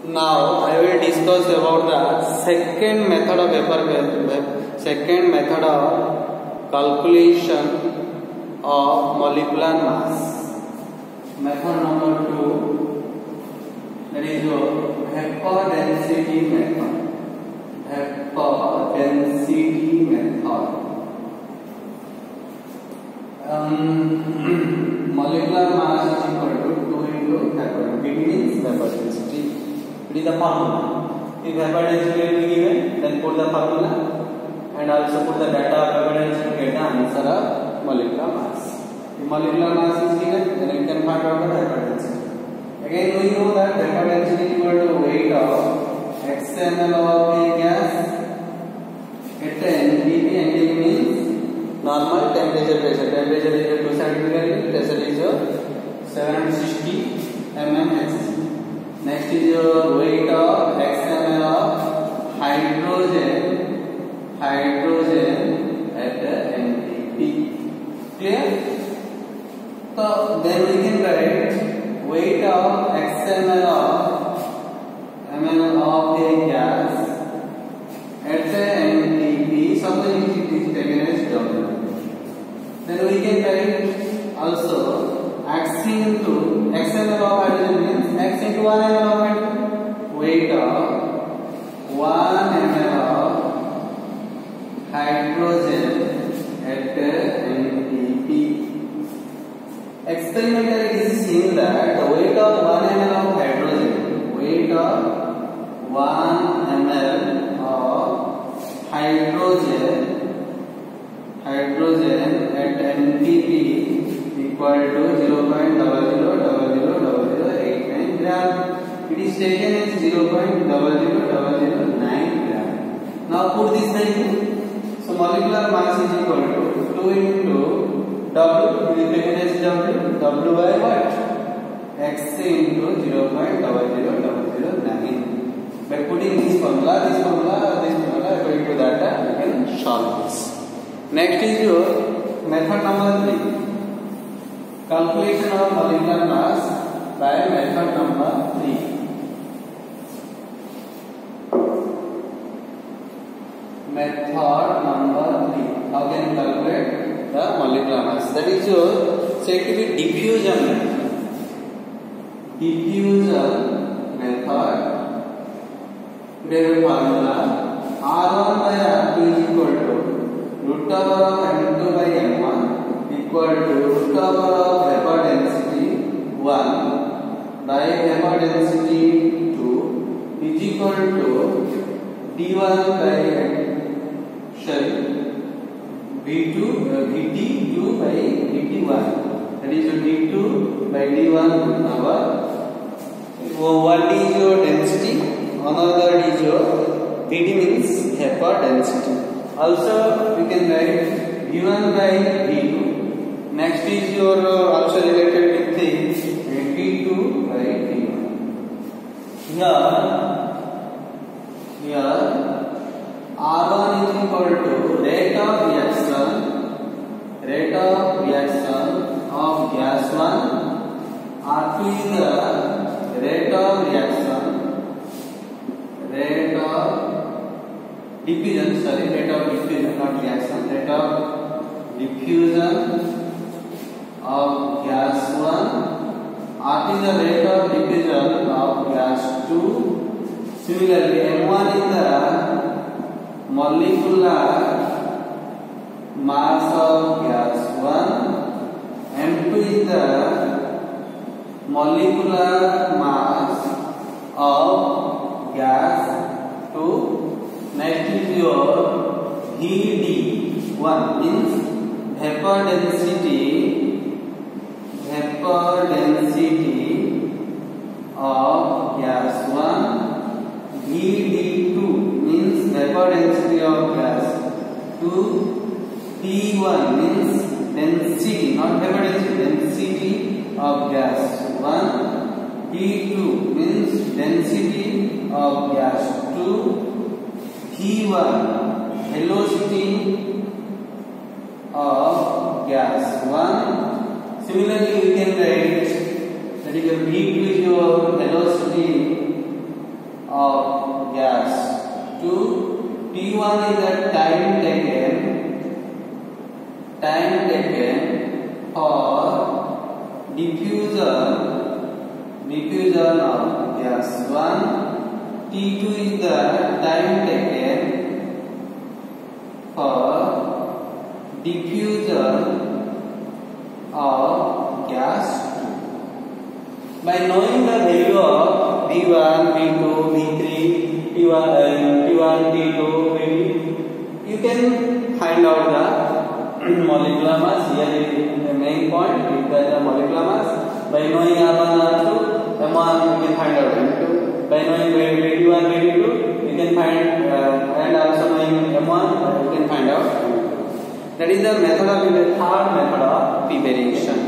Now I will discuss about the second method of calculation of molecular mass. Method number 2, that is vapor density method. Molecular mass is equal to 2 into vapor. It means vapor density. It is the formula. If vapor density will be given, then put the formula and also put the data of vapor density to get the answer of molecular mass. If molecular mass is given, then you can find out the vapor density. Again, we know that vapor density is equal to weight of x ml of a gas at NDP. NDP means normal temperature pressure. Temperature is 2 centigrade, pressure is 760 mmHg. Next is weight of x ml of hydrogen at NDP. Clear? So then we can write weight of x ml of a gas at NDP. Suppose it is taken as W. Then we can write also x into x ml of hydrogen means x into 1 ml of hydrogen. Weight of 1 ml of hydrogen at NDP. Experimentally, it is seen that the weight of 1 ml of hydrogen, at NDP equal to 0.000089 gram. It is taken as 0.00009 gram. Now put this value. So molecular mass is equal to 2 into W. It is taken as W. W by what? X into 0.00009. By putting this formula, according to that, we can solve this. Next is your method number 3. Calculation of molecular mass by method number 3. Method number 3. How can you calculate the molecular mass? That is your said to be diffusion method. Diffusion method. There is formula R1 by R2 is equal to root over of M2 by M1 equal to root over of vapor density 1 by vapor density 2 is equal to D1 by VT2 by VT1. That is your D2 by D1 power. One is your density, another is your VT means vapor density. Also we can write V1 by V2. Next is your also related with things V2 by V1. Here R1 is equal to rate of reaction of gas 1. R2 is the rate of reaction, rate of diffusion, not reaction, rate of diffusion of gas 1. R is the rate of diffusion of gas 2. Similarly, M1 is the molecular mass of gas 1. M2 is the molecular mass of gas 2. Next is your VD1 means vapor density of gas 1. VD2 means vapor density of gas 2. P1 means density, not vapor density, density of gas 1. P2 means density of gas 2. P1 velocity of gas 1. Similarly, we can write that is V2 is your velocity of gas. 2. T1 is the time taken for diffusion of gas. 1. T2 is the time taken for diffusion of gas 2. By knowing the value of V1, V2, V3, T1, T2, V2, you can find out the molecular mass. Here is the main point. If there is a molecular mass, by knowing R1, R2, M1, you can find out M2. By knowing V1, V2, you can find and also knowing M1, you can find out. That is the method of third method of preparation.